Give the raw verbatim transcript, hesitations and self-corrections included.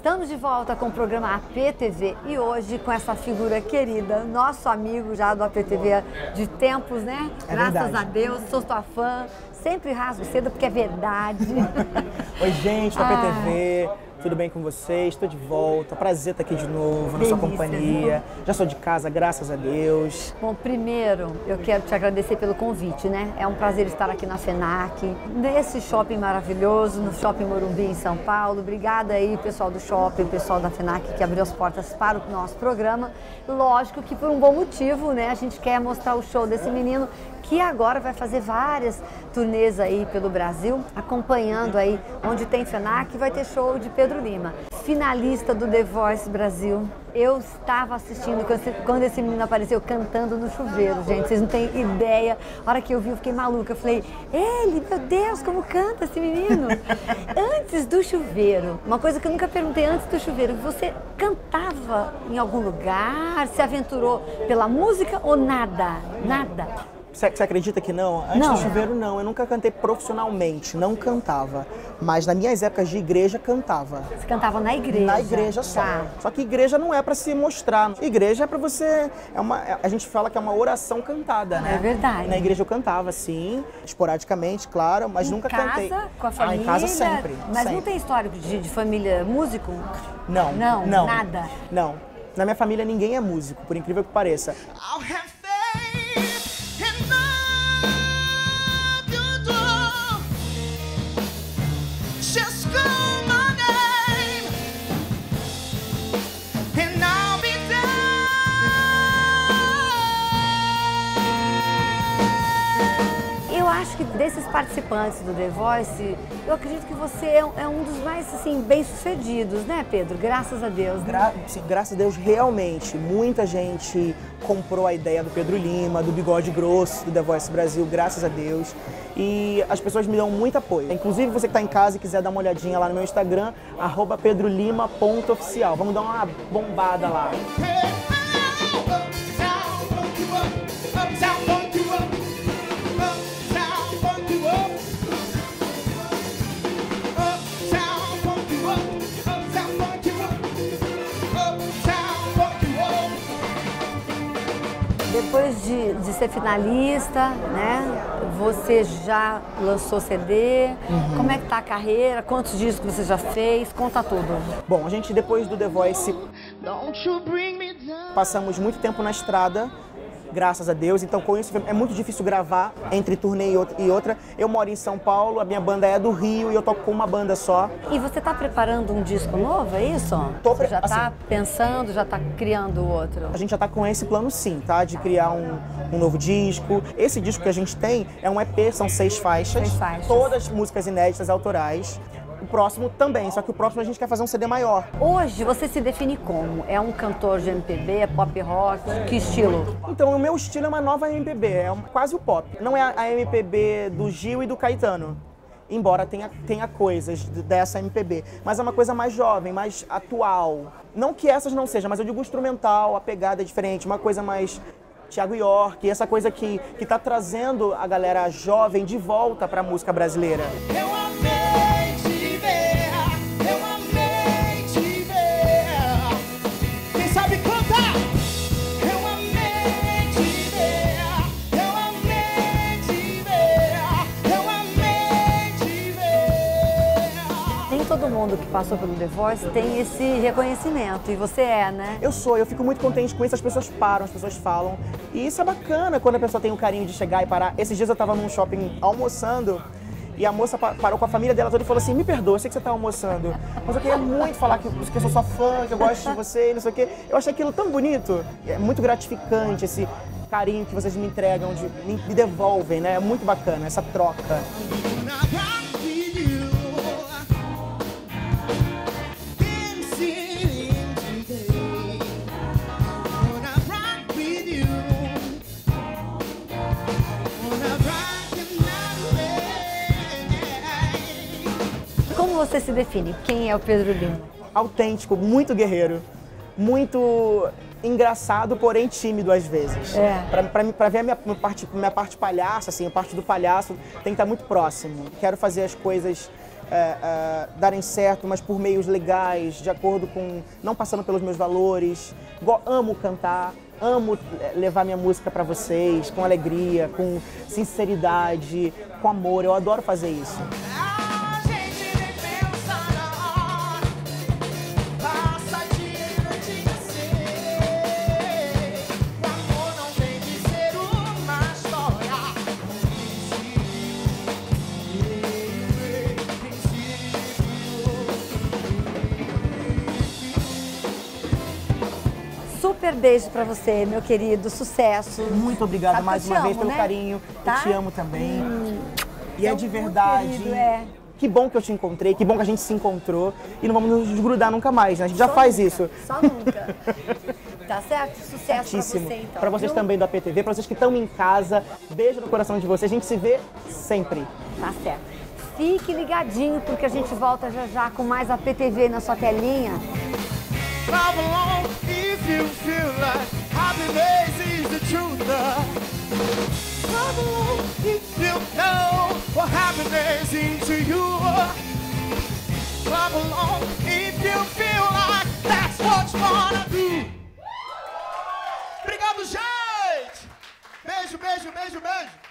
Estamos de volta com o programa A P T V e hoje com essa figura querida, nosso amigo já do A P T V de tempos, né? É Graças verdade. a Deus, sou tua fã, sempre rasgo cedo porque é verdade. Oi, gente do A P T V, tudo bem com vocês? Estou de volta, prazer estar aqui de novo, na sua companhia. Já sou de casa, graças a Deus. Bom, primeiro eu quero te agradecer pelo convite, né? É um prazer estar aqui na FENAC, nesse shopping maravilhoso, no Shopping Morumbi em São Paulo. Obrigada aí, pessoal do shopping, pessoal da FENAC que abriu as portas para o nosso programa. Lógico que por um bom motivo, né? A gente quer mostrar o show desse menino que agora vai fazer várias turnês aí pelo Brasil, acompanhando aí onde tem FENAC, vai ter show de Pedro Lima, finalista do The Voice Brasil. Eu estava assistindo quando esse menino apareceu cantando no chuveiro, gente, vocês não têm ideia. A hora que eu vi, eu fiquei maluca, eu falei, ele, meu Deus, como canta esse menino? Antes do chuveiro, uma coisa que eu nunca perguntei antes do chuveiro, você cantava em algum lugar, se aventurou pela música ou nada? Nada? Você acredita que não? Antes Não. do chuveiro, não. Eu nunca cantei profissionalmente, não cantava. Mas nas minhas épocas de igreja, cantava. Você cantava na igreja? Na igreja só. Tá. Só que igreja não é para se mostrar. Igreja é para você... É uma, a gente fala que é uma oração cantada, né? É verdade. Na igreja eu cantava, sim, esporadicamente, claro, mas em nunca casa, cantei. Com a família? Ah, em casa sempre. Mas sempre. não tem histórico de, de família músico? Não, Não, não. nada? Não. Na minha família ninguém é músico, por incrível que pareça. I'll have faith in love you do. Just call my name and I'll be there. Eu acho que desses participantes do The Voice, eu acredito que você é um, é um dos mais, assim, bem-sucedidos, né, Pedro? Graças a Deus. Né? Gra sim, graças a Deus, realmente, muita gente comprou a ideia do Pedro Lima, do Bigode Grosso, do The Voice Brasil, graças a Deus. E as pessoas me dão muito apoio. Inclusive, você que está em casa e quiser dar uma olhadinha lá no meu Instagram, arroba pedrolima ponto oficial. Vamos dar uma bombada lá. Depois de, de ser finalista, né? Você já lançou C D. Uhum. Como é que tá a carreira? Quantos discos você já fez? Conta tudo. Bom, a gente depois do The Voice passamos muito tempo na estrada, graças a Deus, então com isso é muito difícil gravar entre turnê e outra. Eu moro em São Paulo, a minha banda é do Rio e eu toco com uma banda só. E você tá preparando um disco novo, é isso? Tô você já assim, tá pensando, já tá criando outro? A gente já tá com esse plano sim, tá? De criar um, um novo disco. Esse disco que a gente tem é um E P, são seis faixas. Seis faixas. Todas músicas inéditas, autorais. O próximo também, só que o próximo a gente quer fazer um C D maior. Hoje você se define como? É um cantor de M P B, é pop rock? Que estilo? Então o meu estilo é uma nova M P B, é um, quase o pop. Não é a M P B do Gil e do Caetano, embora tenha, tenha coisas dessa M P B. Mas é uma coisa mais jovem, mais atual. Não que essas não sejam, mas eu digo instrumental, a pegada é diferente, uma coisa mais Thiago York, essa coisa que, que tá trazendo a galera jovem de volta pra música brasileira. Eu amei te ver, eu amei te ver. Quem sabe cantar? Eu amei te ver, eu amei te ver, eu amei te ver. Nem todo mundo que passou pelo The Voice tem esse reconhecimento, e você é, né? Eu sou, eu fico muito contente com isso, as pessoas param, as pessoas falam. E isso é bacana quando a pessoa tem o carinho de chegar e parar. Esses dias eu tava num shopping almoçando e a moça parou com a família dela toda e falou assim, me perdoa, eu sei que você tá almoçando, mas eu queria muito falar que, que eu sou sua fã, que eu gosto de você, não sei o quê. Eu achei aquilo tão bonito, é muito gratificante esse carinho que vocês me entregam, de, me, me devolvem, né? É muito bacana essa troca. Como você se define? Quem é o Pedro Lima? Autêntico, muito guerreiro, muito engraçado, porém tímido às vezes. É. Pra, pra, pra ver a minha, minha, parte, minha parte palhaça, assim, a parte do palhaço, tem que estar muito próximo. Quero fazer as coisas é, é, darem certo, mas por meios legais, de acordo com, não passando pelos meus valores. Go- amo cantar, amo levar minha música para vocês, com alegria, com sinceridade, com amor. Eu adoro fazer isso. A gente nem pensa na hora, passa de noite a ser. O amor não tem que ser uma história. Super beijo pra você, meu querido. Sucesso. Muito obrigado Sabe que mais eu te uma vez amo, pelo né? carinho. Tá? Eu te amo também. E é é de muito verdade. querido, é. Que bom que eu te encontrei, que bom que a gente se encontrou. E não vamos nos desgrudar nunca mais, né? A gente já Só faz nunca, isso. Só nunca. Tá certo? Sucesso pra Certíssimo. você, então. Pra vocês viu? também do A P T V, pra vocês que estão em casa. Beijo no coração de vocês. A gente se vê sempre. Tá certo. Fique ligadinho, porque a gente volta já já com mais A P T V na sua telinha. Clap along if you feel like happiness is the truth. Clap along if you know what happiness is to you. Clap along if you feel like that's what you wanna do. Obrigado, gente! Beijo, beijo, beijo, beijo!